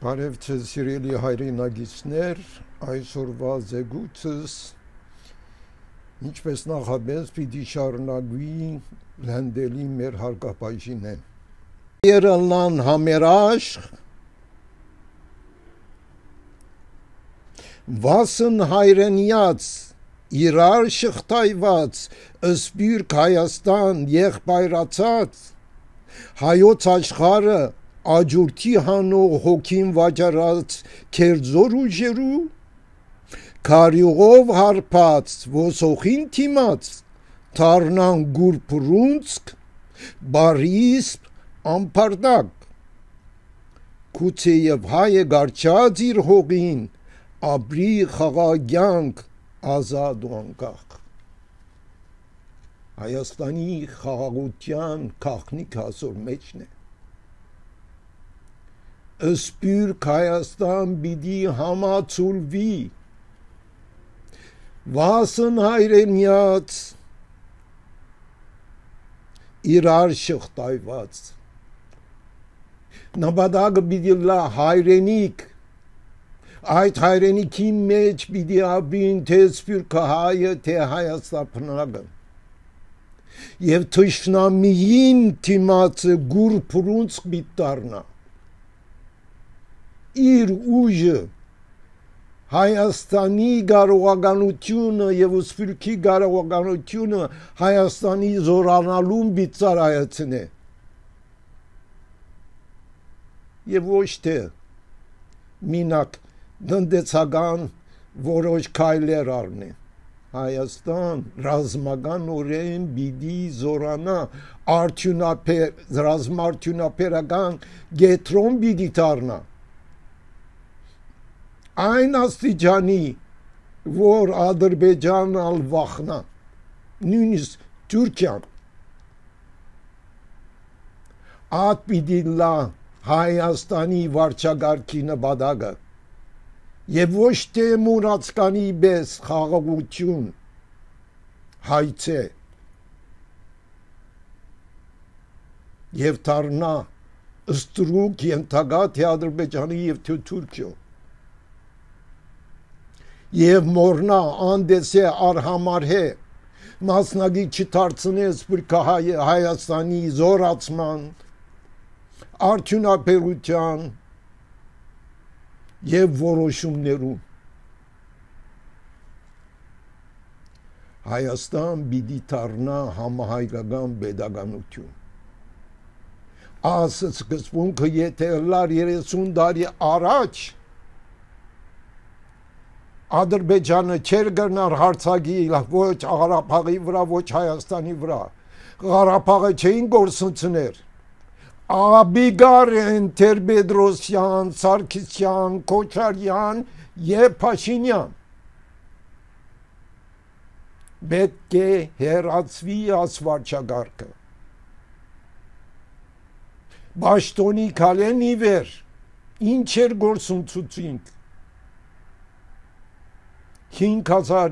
Բարև ձեզ սիրելի հայրենագիցներ, այսօրվա զեկույցս ինչպես նախապես պիտի շարունակվի լանդելի մեր հարկապայժինը։ Երելնան համերաշխ, վասն հայրենյաց, իրար շղթայված, ըսպյուրք Հայաստան եղբայրացած, հայոց աշխարը աջուրդի հանող հոգին վաճառած քերձոր ուժերու, քարյուղով հարբած ոսոխին թիմած, թարնան գուրփրունցք, բարիսպ ամպարդակ, քուցեև հայը գարչած իր հողին, ապրի խաղաղյանք ազատ ու անկախ։ Հայաստանի խաղաղության քաղաքնիկ հասոր մեջն է։ Ըսպյուրք Հայաստան պիտի համացուլվի, վասն հայրենյաց, իրար շղթայված, նպատակը պիտի լա հայրենիք, այդ հայրենիքի մեջ պիտի ապրին թե սպյուրքը հայը, թե Հայաստանապնագը, և թշնամիին թիմացը գուրփրունցք պիտի դառնա, իր ուժը Հայաստանի կարողականությունը և սպյուրքի կարողականությունը Հայաստանի զորանալուն պիտի ծառայեցնե և ոչ թե մինակ տնտեսական որոշ քայլեր առնի։ Հայաստան ռազմականորեն պիտի զորանա, ռազմաարդյունաբերական կենտրոն պիտի դառնա, այն աստիճանի, որ Ադրբեջանն ալ վախնա, նույնիսկ Թուրքիան, այդ պիտի լա Հայաստանի վարչակարգի նպատակը և ոչ թե մուրացկանի պես խաղաղություն հայցե և դառնա ստրուկ ենթակա թե Ադրբեջանի և թե Թուրքիո և մորնա անդեսե արհամարհե մասնագիտ չդարձնե սպյուրքը Հայաստանի զորացման, արդյունաբերության և որոշումներում։ Հայաստան պիտի դառնա համահայկական պետականություն։ Այս սկզբունքը եթե լար 30 տարի առաջ Ադրբեջանը չեր գնար հարձակել ոչ Ղարաբաղի վրա, ոչ Հայաստանի վրա, Ղարաբաղը չէին գործունեներ, Աբիգարեն, Տեր-Պետրոսյան, Սարգսյան, Քոչարյան և Փաշինյան պետք է հեռացվի ասվարճակարգը, Պաշտոնի քալեն ի վեր, ինչ էր գործունեությունը 5000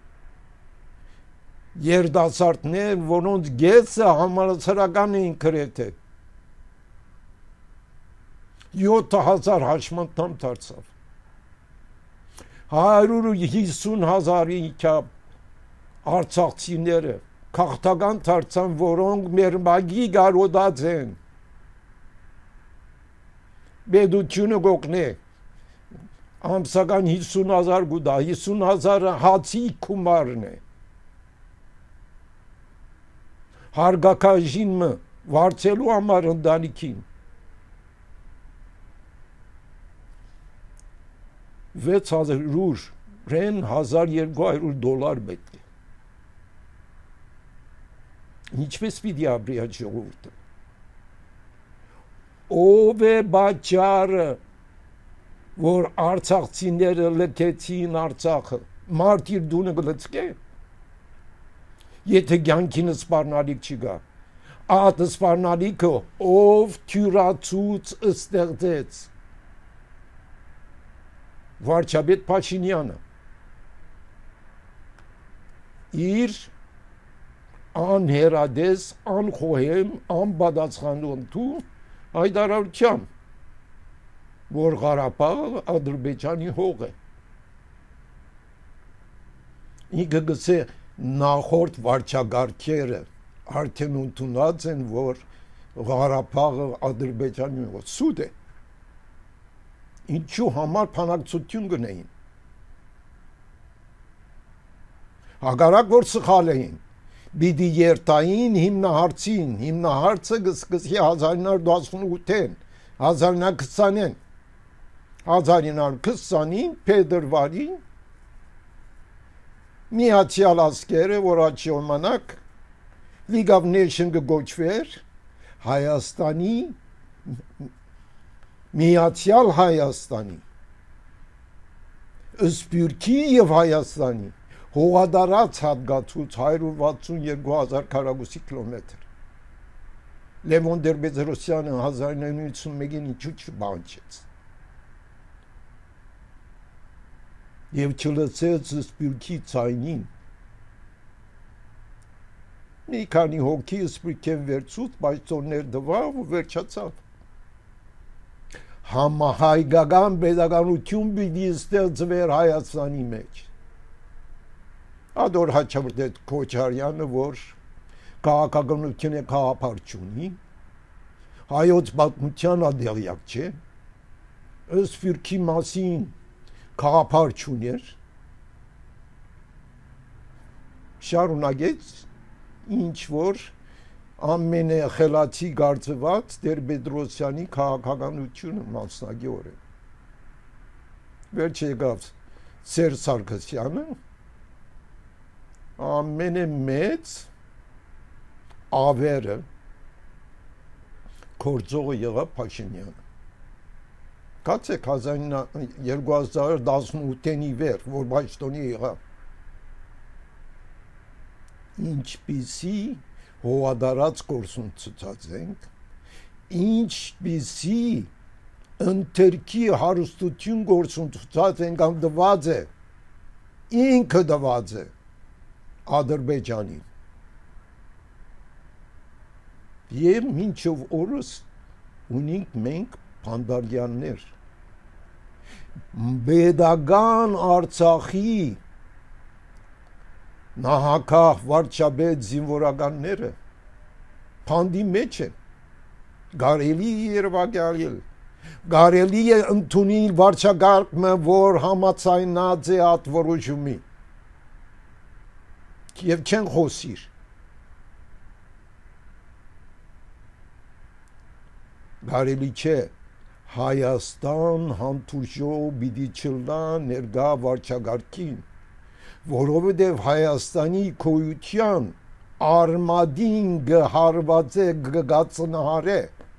երիտասարդներ, որոնց գեսը համալսարական էին գրեթե 7000 հաշմանդամ դարձավ 150,000-ի չափ արցախցիները քաղաքական դարձան, որոնք մեր մագի գարոդած են պետությունը գողնե ամսական 50,000 գուտա, 50,000 հացի կումարն է, հարգակաժինը վարձելու համար ընտանիքին, 600-րեն $1,200 պետք է, ինչպես պիտի ապրի այդ ժողովուրդը, ով է պատճառը որ արցախցիները լքեցին Արցախը, մարդ իր դունը գլցկե, եթե կյանքին սպառնալիք չկա, այդ սպառնալիքը ով թյուրացուց ստեղծեց, վարչապետ Փաշինյանը, իր անհերադես, անխոհեմ, անպատասխանատու հայտարարությամբ որ Ղարաբաղը Ադրբեջանի հող է։ Ինքը գսե նախորդ վարչագարքերը արդեն ընդունած են, որ Ղարաբաղը Ադրբեջանի հող սուտ է։ Ինչու համար փանակցություն գնային։ Հակառակ որ սխալ էին։ Բիդի երտային հիմնահարցին, հիմնահարցը գսկսի 1918-ին, 1920-ին, 1920-ին փետրվարին Միացյալ Ազգերը, որ այդ ժամանակ League of Nations գոչվեր, Հայաստանի Միացյալ Հայաստանի Սփյուռքի եւ Հայաստանի հողադարած հատկացուց 162,000 քառակուսի կիլոմետր Լևոն Տեր-Պետրոսյանը 1991-ին ինչու չբանջեց եւ չլսեց Սփյուռքի ցայնին մի քանի հոգի Սփյուռքեն վերցուց բայցոններ դվավ ու վերջացավ համահայկական pedagogiություն պիտի ստեղծվեր Հայաստանի մեջ Ադոր Հաչավուրդ Քոչարյանը, որ քաղաքականությունը քաղաքապարտ չունի, հայոց պատմության ադեղյակ չէ, Սփյուռքի մասին քաղաքապարտ չուներ, շարունակեց ինչ որ ամենախելացի գարցված Տեր-Պետրոսյանի քաղաքականությունը մասնագետորեն։ Վերջ եկավ Սերժ Սարգսյանը ամենամեծ ավերը կորձողը եղավ Փաշինյանը։ Կացեք 2018-ի վեր, որ Պաշտոնի եղավ։ Ինչպիսի հողադարած գործունեություն ենք, ինչպիսի ընթերքի հարստություն գործունեություն ենք անդված է, ինքը դված է Ադրբեջանին եւ մինչև օրս ունենք մենք փանդարյաններ Բեդագան Արցախի նահանգահ վարչապետ զինվորականները փանդի մեջ են գարելի երևակայել գարելի է ընդունել վարչակարգը որ համաձայնած է այդ որոշումի եւ չեն խոսիր Գարելի չէ Հայաստան հանդուրժող պիտի չլա ներկա վարչակարգին որովհետեւ Հայաստանի քոյության արմադին գհարված է գգացնահար է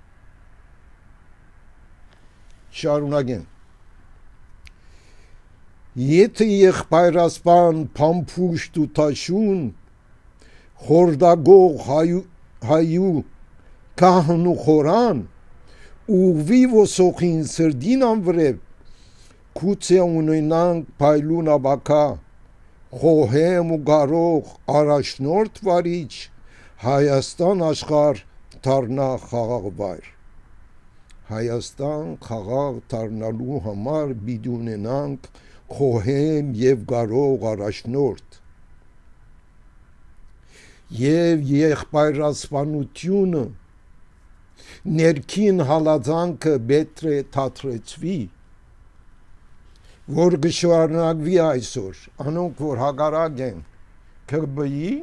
շարունակեն Եթե եղբայրասպան փամփուշտ ու տաշուն խորդագող հայու կահն ու խորան ուղվի ոսոխին սրդին անվրև կուցե ունենանք պայլուն աբակա խոհեմ ու գարող առաջնորդ վարիչ Հայաստան աշխար դառնա խաղաղվայր Հայաստան խաղաղ դառնալու համար պիտի ունենանք խոհեմ եւ գարող առաջնորդ եւ եղբայրասպանությունը ներքին հալածանքը պետք է թատրեցվի որ գշարնակվի այսօր անոնք որ հակառակ են ԿԲ-ի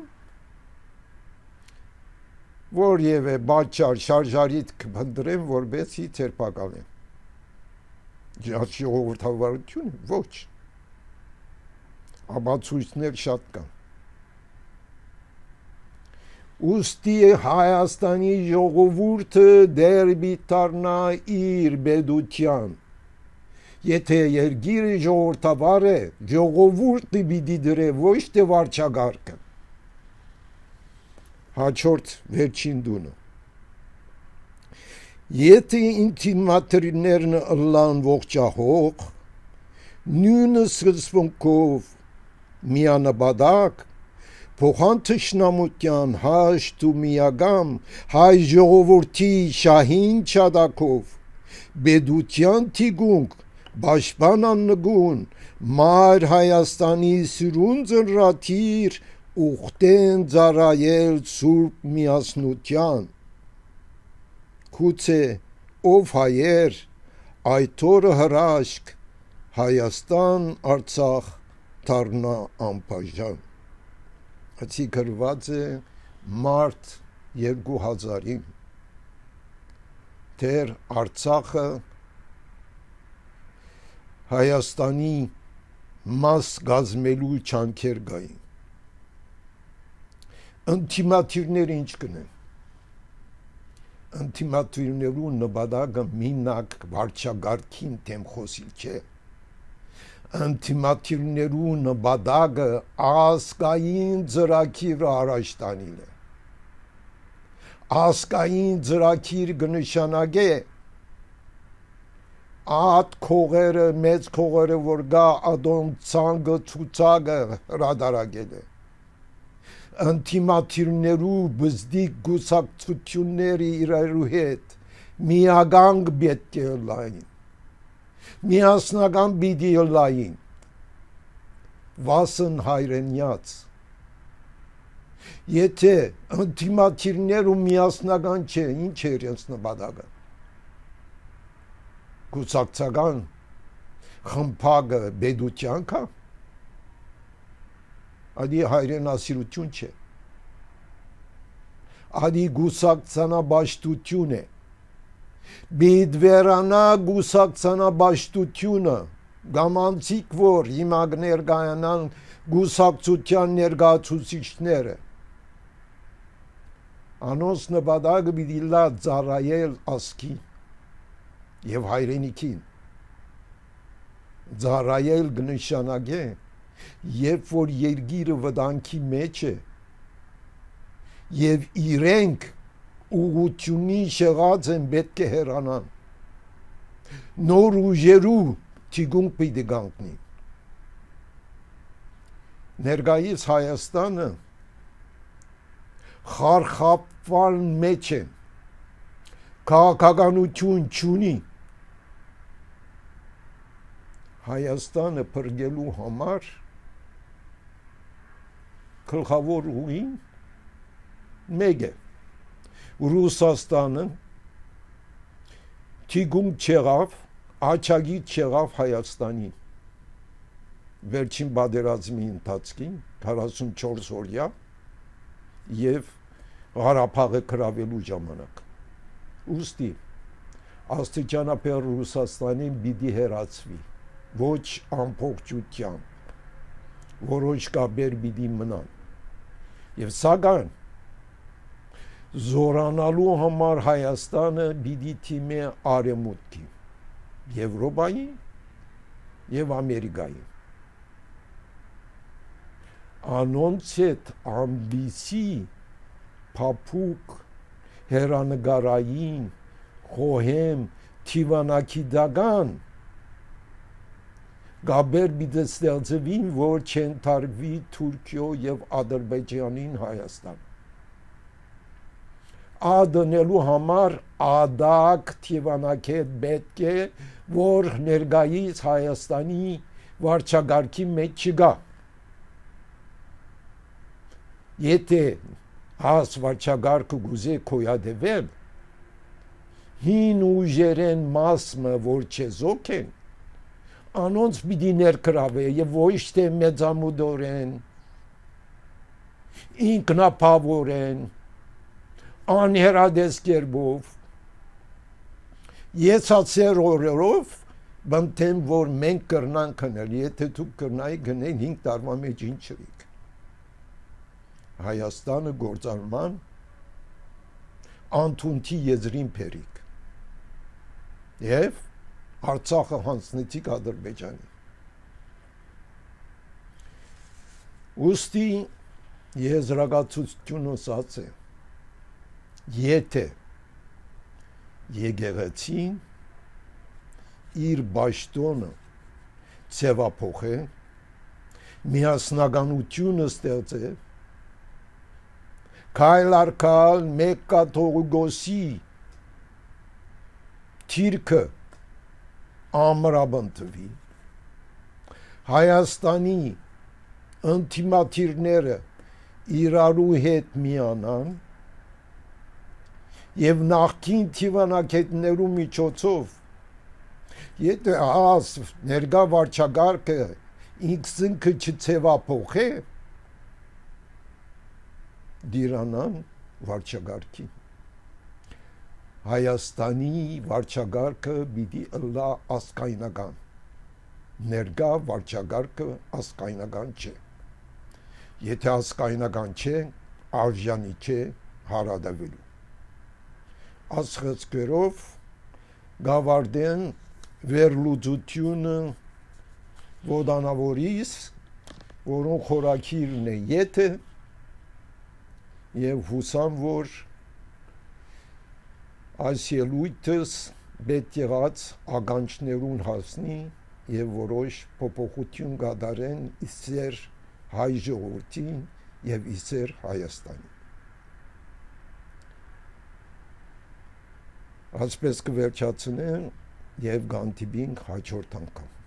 որ եւ բաճար շարժարիտ կփնտրեն որբեսի ցերպակալեն ժողովրդավարություն ոչ Աբացույցներ շատ կան Ուստի Հայաստանի ժողովուրդը դեռ բիթարնա իր բեդության Եթե երգիրը ժողովրդավար է ժողովուրդը պիտի դրե ոչ թե վարչագարկը Հաջորդ վերջին դունը Եթե ինտիմատորներն ըլլան ողջահող նույնը սկզբունքով միանաբադակ փոխան թշնամության հաշտ ու միագամ հայ ժողովրդի շահին չադակով Բեդության թիգունք, Պաշտպան նգուն, Մայր Հայաստանի սիրուն ծնրաթիր, Ուխտեն ծառայել սուրբ միասնության։ Գուցե ով հայեր, այդ օրը հրաշք, Հայաստան Արցախ դառնա անբաժան։ Հացի գրված է մարտ 2000-ին, դեռ Արցախը Հայաստանի մաս գազմելու չանքեր գային։ Ինտիմատիվները ինչ կնեն։ Ինտիմատիվներու նպատակը մինակ վարչագարքին դեմ խոսիլ չէ։ Ինտիմատիվներու նպատակը ազգային ծրագիր առաջ տանիլ է։ Ազգային ծրագիր կնշանակե Ատ քողերը, մեծ քողերը, որ գա ադոն ցանգը, ցուցակը հրադարագել է։ Ինտիմատիվներու բզդիկ գուսակցությունները իրարու հետ միագանգ պետք է լային։ Միասնական պիտի լային։ Վասն հայրենյաց։ Եթե ինտիմատիվներու միասնական չէ, ինչ է իրենց նպատակը։ Գուսակցական խմբակը բեդության կա, ադի հայրենասիրություն չէ, ադի գուսակցանաբաշտություն է, բիդվերանա գուսակցանաբաշտությունը, գամանցիկ որ հիմա ներգայանան գուսակցության ներգացուցիչները, անոնց նպատակը պիտի լա ծառայել ազգին եւ հայրենիքին ծառայել կնշանակե երբ որ երկիրը վտանգի մեջ է եւ իրենք ուղղությունի շեղած են պետք է հեռանան նոր ուժերու թիգուն պիտի գանքնի ներկայիս Հայաստանը խարխապվան մեջ է քաղաքականություն չունի Հայաստանը փրկելու համար գլխավոր ուղին մեկ է Ռուսաստանը թիգում չեղավ աչագիտ չեղավ Հայաստանին վերջին պատերազմի ընթացքին 44 օրյա եւ Ղարաբաղը գրավելու ժամանակ ուստի աստիճանաբար Ռուսաստանին պիտի հեռացվի ոչ ամբողջությամբ որոշ կապեր պիտի մնան եւ սակայն զորանալու համար Հայաստանը պիտի թիմի արևմուտքի Եվրոպայի եւ Ամերիկայի անոնց հետ ամբիսի փափուկ հերանեկարային խոհեմ թիվանակիդական գաբեր պիտի ստեղծվին որ չընթարվի Թուրքիո եւ Ադրբեջանին Հայաստան ադնելու համար ադակ թիվանակետ պետք է որ ներկայիս Հայաստանի վարչագարքի մեջ չգա եթե հաս վարչագարքը գուզե կոյադևել հին ուժերեն մասը որ չեզոք են անոնց պիտի ներկրավե եւ ոչ թե մեծամուտորեն ինքնապավորեն անհերադես կերպով եծացեր օրերով բնտեն որ մենք կրնանք քնել եթե դուք կրնայի գնել 5 տարվա մեջ ինչ չվիք Հայաստանը գործարման անթունթի եզրին փերիկ եւ Արցախը հանձնեցիք Ադրբեջանի ուստի եզրակացությունը ասած է եթե եկեղեցին իր ճաշտոնը ցևափոխե միասնականությունը ստեղծե քայլ առ քայլ մեկ կաթողիկոսի թիրքը ամրապնդվի, Հայաստանի ընտիմաթիրները իրարու հետ միանան եւ նախքին թիվանակետներու միջոցով եթե աս ներկա վարչագարկը ինքնքը չցեվափոխե դիրանան վարչագարկին Հայաստանի վարչագարկը պիտի ըլլա ասկայնական ներկա վարչագարկը ասկայնական չէ եթե ասկայնական չէ արժանի չէ հարադավելու ասխծկերով գավարդեն վերլուծությունը ոդանավորիս որոնք խորակիրն է եթե եւ հուսամ որ այս ելույթս պետք եղած ականջներուն հասնի եւ որոշ փոփոխություն կատարեն իսեր հայ ժողովրդին եւ իսեր Հայաստանին Այսպես կվերջացնեմ եւ գանտիբինք հաջորդ անգամ